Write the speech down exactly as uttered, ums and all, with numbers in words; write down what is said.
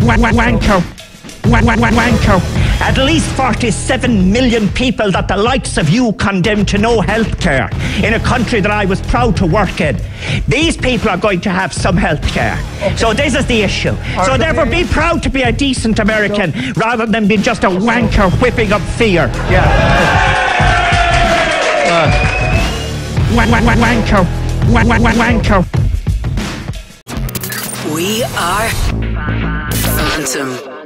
wanko. Wanko. At least forty-seven million people that the likes of you condemn to no health care in a country that I was proud to work in. These people are going to have some health care. Okay. So this is the issue. Are so therefore be proud to be a decent American so, rather than be just a wanker whipping up fear. Yeah. Uh. Wanko. Wanko. We are Phantom.